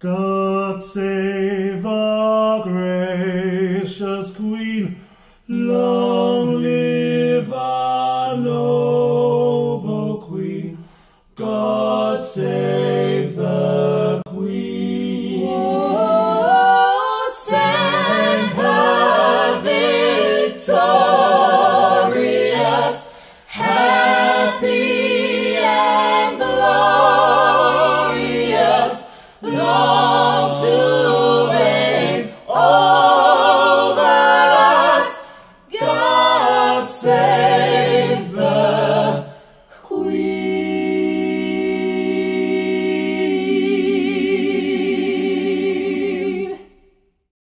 God save our gracious Queen, long live our noble Queen. God save the Queen. Oh, send her victory.